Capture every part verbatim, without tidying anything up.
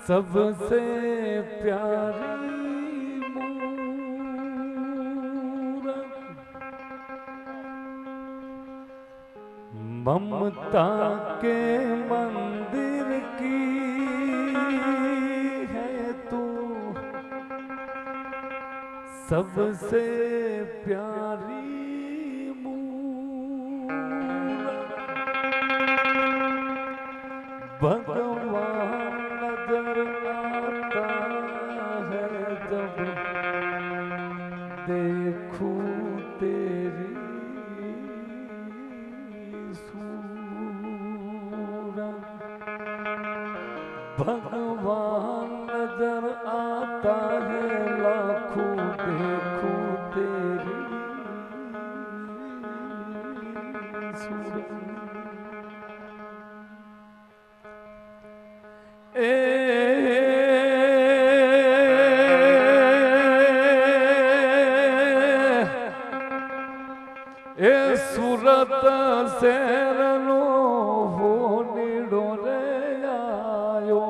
सबसे प्यारी मूरत ममता के मंदिर की है तू, सबसे प्यारी मूरत भगवान नजर आता है जब देखूं तेरी सूरत। भगवान नजर आता है लाखों देखूं तेरी सूरत। ए ए सूरत शहरनो हो नीड़ो रे आयो।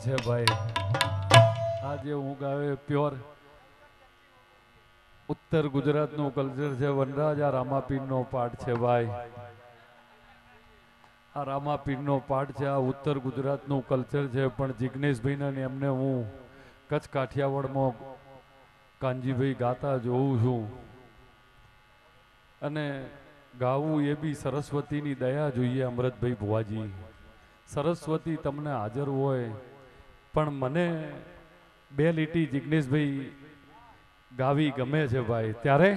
છે ભાઈ. આજે હું ગાવે પ્યોર ઉત્તર ગુજરાતનું કલ્ચર છે. વનરાજા રામાપીરનો પાઠ છે ભાઈ. આ રામાપીરનો પાઠ છે. આ ઉત્તર ગુજરાતનું કલ્ચર છે. પણ જિગ્નેશભાઈને ને એમને હું કચ્છ કાઠિયાવાડમાં કાનજીભાઈ ગાતા જોઉં છું. અને ગાવું એ બી સરસ્વતીની દયા જોઈએ. અમૃતભાઈ ભુવાજી, સરસ્વતી તમને હાજર હોય પણ મને બે લીટી જિગ્નેશભાઈ ગાવી ગમે છે ભાઈ. ત્યારે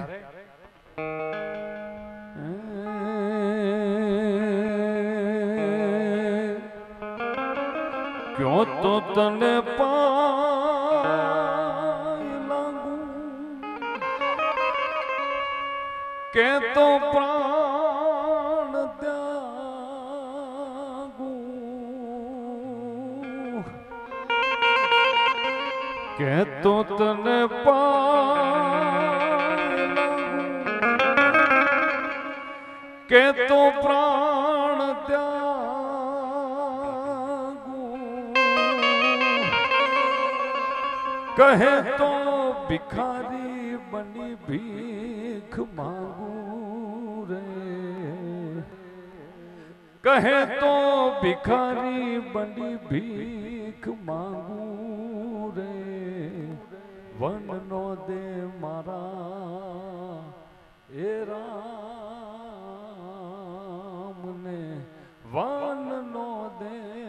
ક્યો તો તને પાય લાગુ કે તો પ્રાણ ત્યાગુ કે તો તને પાય લાગુ કે તો પ્રાણ ત્યાગુ કહે તો ભિખારી બની ભીખ માંગુ રે. કહે તો ભિખારી બની ભીખ માંગુ રે. વન નો દે મારા એ રામ ને, વન નો દે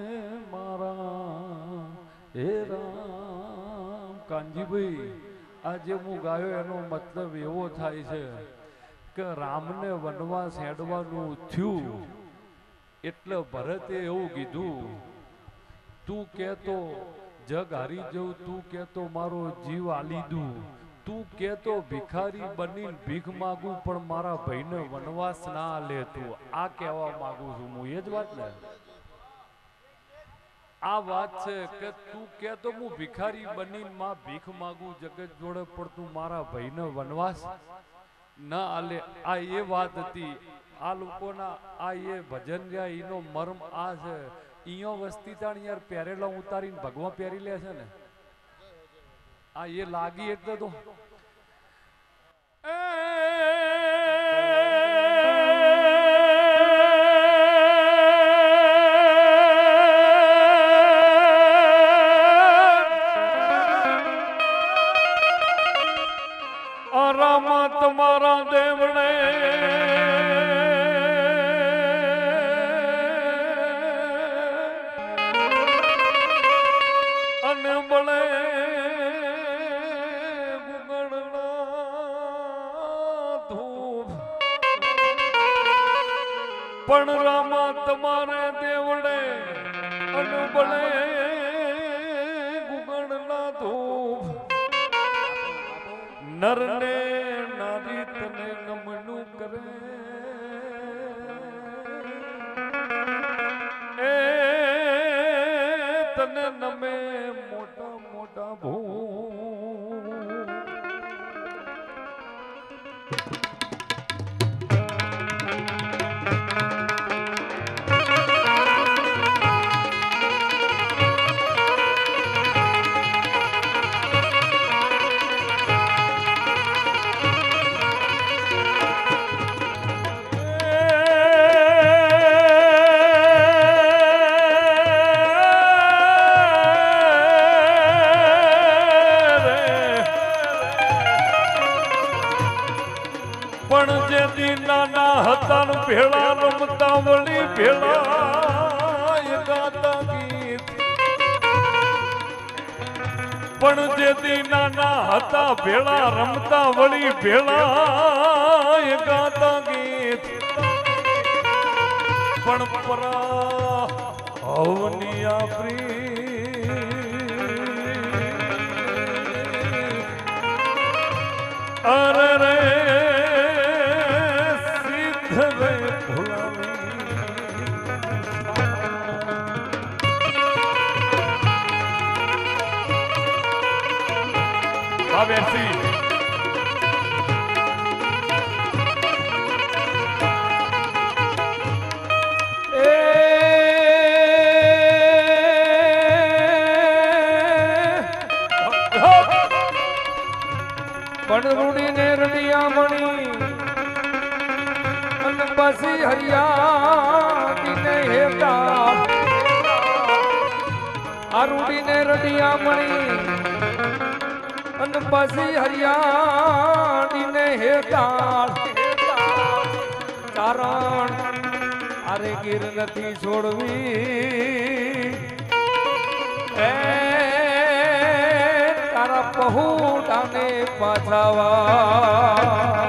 મારા એ રામ. કાનજીભાઈ આજે હું ગાયો એનો મતલબ એવો થાય છે કે રામને વનવાસ હેડવાનું થયું એટલે ભરતે એવું કીધું, તું કહેતો જગ હારી જવું, તું કહેતો મારો જીવ આલી દઉં, તું કહેતો ભિખારી બની ભીખ માગું પણ મારા ભાઈને વનવાસ ના લે. તું આ કહેવા માંગુ છું હું. એ જ વાત ને, આ વાત છે કે તું કહેતો હું ભિખારી બની માં ભીખ માગું જગત જોડે પણ તું મારા ભાઈને વનવાસ ના આલે. આ એ વાત હતી. આ લોકોના આ એ ભજન રહ્યા એનો મર્મ આ છે. અહીંયા વસ્તી તાણ યાર પહેરેલા ઉતારીને ભગવા પહેરી લે છે ને. આ એ લાગી એટલે તો રામા તમારા દેવણે અને બળે ગુગળના ધૂપ પણ રામા તમારે દેવડે અને બળે ગુગળના ધૂપ નરને નારી તને નમનું કરે. એ તને નમે મોટા મોટા ભૂ. પણ જેથી નાના હતા ભેળા રમતા વળી ભેળા ગાતા ગીત. પણ જેથી નાના હતા ભેળા રમતા વળી ભેળા ગાતા ગીત. પણ પરા અવની આપણી અરે રે Merci. હરિયાળીને હેતા આરુડીને રડિયા મણી અને પછી હરિયાળીને હેતા કારણ અરે ગીર નથી છોડવી એ તારા પહોડાને પાછાવા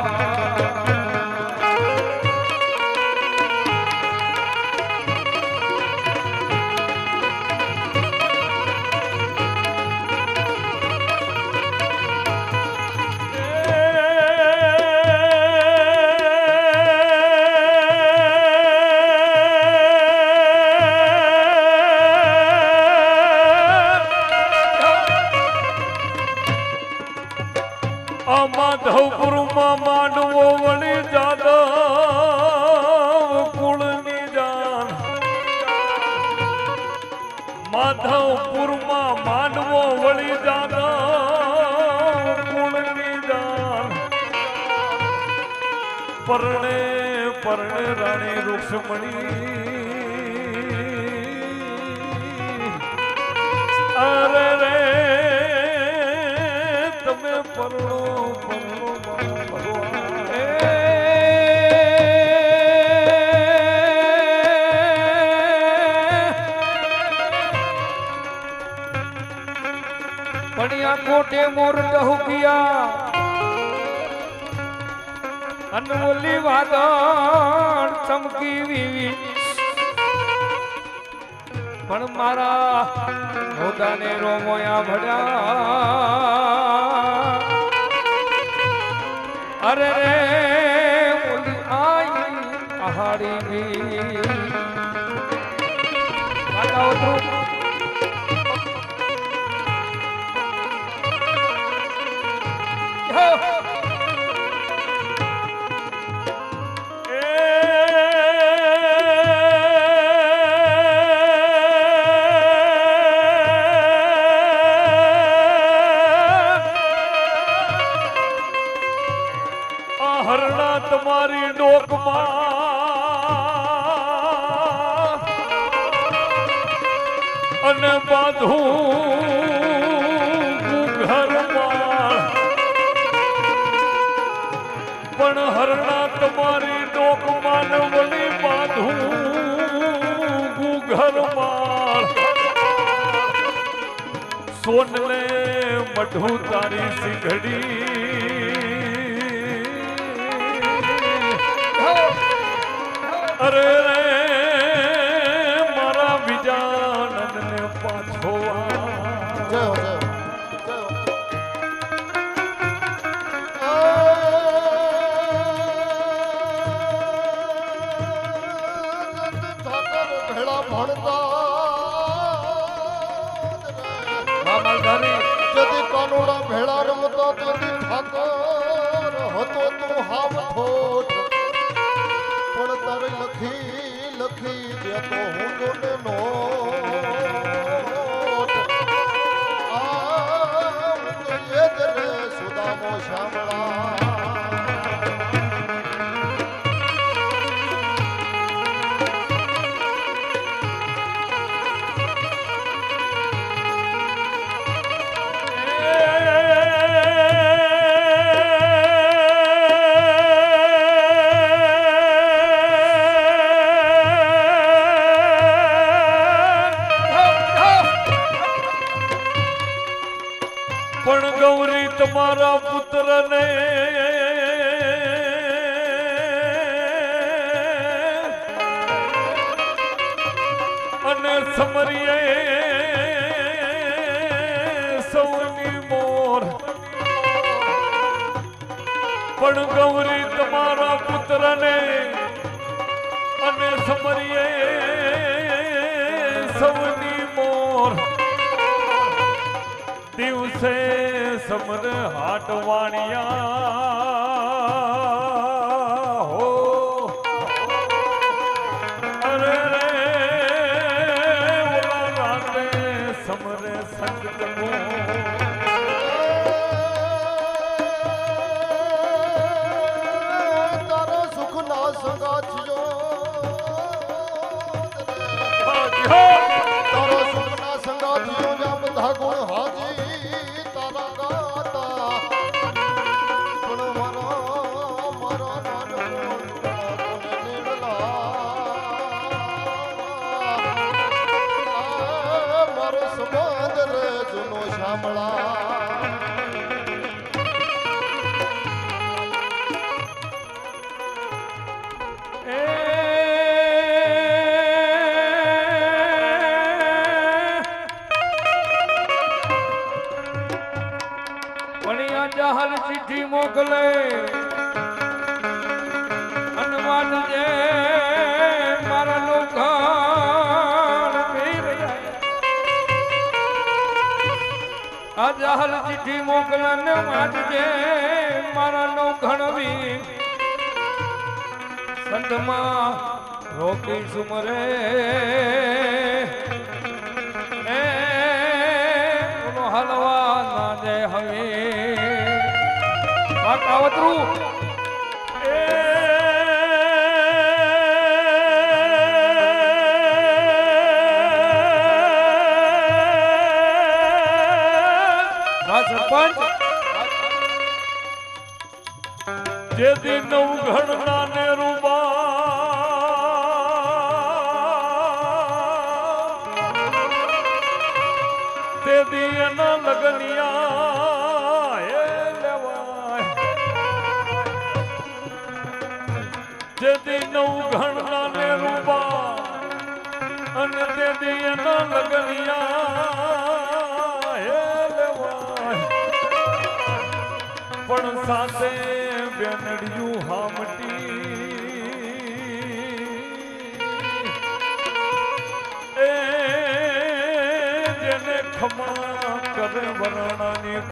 માધવપુરમાં માંડવો વળી જાદવ કુળની જાન માધવપુરમાં માંડવો વળી જાદવ કુળની જાન પરણે પરણે રાણી રૂક્ષ્મણી અરે રે તમે પરણો કોટે મોર ડહુકિયા અનમોલી વાદળ ચમકી વીવી પણ મારા હોદાને રોમોયા ભડ્યા અરે રે ઓલી આઈ પહાડી ગઈ માતા ઉતરું હરણા તમારી ડોકમાં અને બાંધું ઘરમાં પણ હરણા તમારી ડોકમાં વળી બાંધું ઘરમાં સોનને મઢું તારી સિંઘડી અરે રે મારા બીજાનંદ ને પાછો જય હો જય ભેળા ભણતા જતી કાનોડા ભેળા રમતા તેથી ઠાકર હતો તું હાવ ઠોઠ પણ તારે લખી લખી દેતો હું જોને નોટ આ તો એ જ રે સુદામો શામળા પણ ગૌરી તમારા પુત્ર ને અને સમરીએ સૌની મોર પણ ગૌરી તમારા પુત્ર ને અને સમરીએ સૌની મોર દિવસે સમર હાટવાણિયા હો અરે રે ઓલા રાતે સમરે સંગત તારો સુખ ના સંગાથ્યો તારો સુખના સંગાતીઓ જ્યાં બધા ગુણ હાજી તારા ગાતા પણ મારો મારો નાનો મારો સંબંધ રે જૂનો શામળા જહલ ચિઠ્ઠી મોકલે અનવાદ જે મારા લોખંડ આ જહલ ચિઠ્ઠી મોકલે અનવાદ જે મારા લોખંડ વી સંતમાં રોકી સુમરે એ હલવા ના દે હવે આ કાવતરું એ સરપંચ જે દી નવ ઘણના ને રૂબા તે દી એના લગનિયા એ લેવાય જે દી નવ ઘણના ને રૂબા અને તે દી એના લગનિયા એ લેવાય પણ સાથે બેનડિયું હામટી એ જેને ખમા કરે વરણાની